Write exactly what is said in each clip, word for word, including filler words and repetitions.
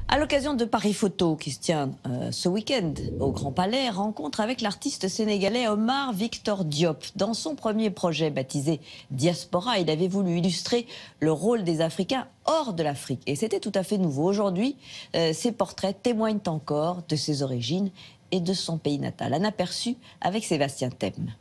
À l'occasion de Paris Photo, qui se tient euh, ce week-end au Grand Palais, rencontre avec l'artiste sénégalais Omar Victor Diop. Dans son premier projet baptisé Diaspora, il avait voulu illustrer le rôle des Africains hors de l'Afrique. Et c'était tout à fait nouveau. Aujourd'hui, euh, ces portraits témoignent encore de ses origines et de son pays natal. Un aperçu avec Sébastien Thème.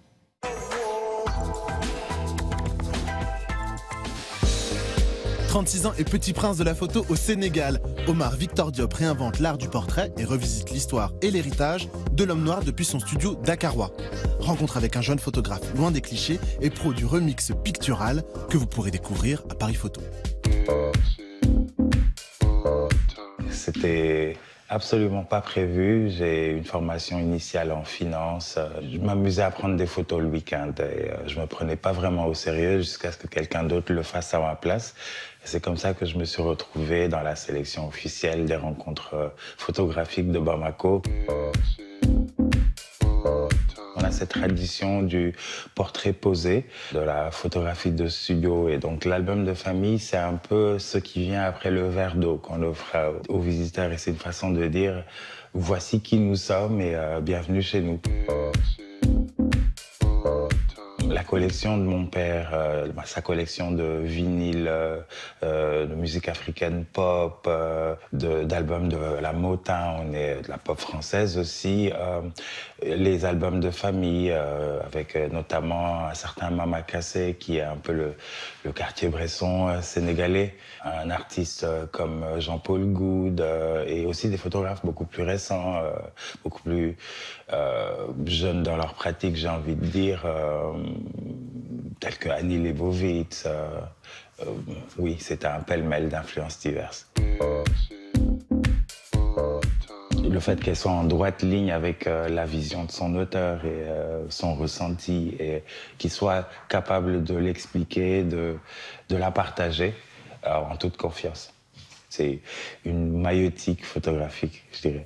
trente-six ans et petit prince de la photo au Sénégal, Omar Victor Diop réinvente l'art du portrait et revisite l'histoire et l'héritage de l'homme noir depuis son studio dakarois. Rencontre avec un jeune photographe loin des clichés et pro du remix pictural que vous pourrez découvrir à Paris Photo. C'était absolument pas prévu. J'ai une formation initiale en finance. Je m'amusais à prendre des photos le week-end et je me prenais pas vraiment au sérieux jusqu'à ce que quelqu'un d'autre le fasse à ma place. C'est comme ça que je me suis retrouvé dans la sélection officielle des rencontres photographiques de Bamako. On a cette tradition du portrait posé, de la photographie de studio. Et donc l'album de famille, c'est un peu ce qui vient après le verre d'eau qu'on offre aux visiteurs. Et c'est une façon de dire, voici qui nous sommes et euh, bienvenue chez nous. La collection de mon père, euh, sa collection de vinyles, euh, de musique africaine pop, euh, d'albums de, de la Motown et de la pop française aussi, euh, les albums de famille, euh, avec euh, notamment un certain Mama Kassé qui est un peu le, le Cartier-Bresson euh, sénégalais, un artiste euh, comme Jean-Paul Goude euh, et aussi des photographes beaucoup plus récents, euh, beaucoup plus euh, jeunes dans leur pratique, j'ai envie de dire. Euh, tels que Annie Leibovitz. Euh, euh, oui, c'est un pêle-mêle d'influences diverses. Le fait qu'elle soit en droite ligne avec euh, la vision de son auteur et euh, son ressenti, et qu'il soit capable de l'expliquer, de, de la partager euh, en toute confiance. C'est une maïeutique photographique, je dirais.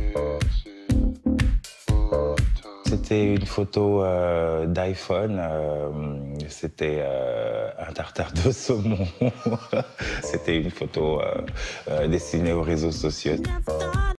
C'était une photo euh, d'iPhone, euh, c'était euh, un tartare de saumon. C'était une photo euh, euh, destinée aux réseaux sociaux.